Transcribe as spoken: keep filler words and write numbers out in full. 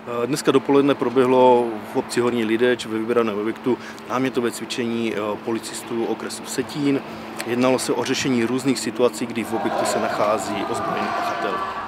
Dneska dopoledne proběhlo v obci Horní Lideč ve vybraném objektu námětové cvičení policistů okresu Vsetín. Jednalo se o řešení různých situací, kdy v objektu se nachází ozbrojený pachatel.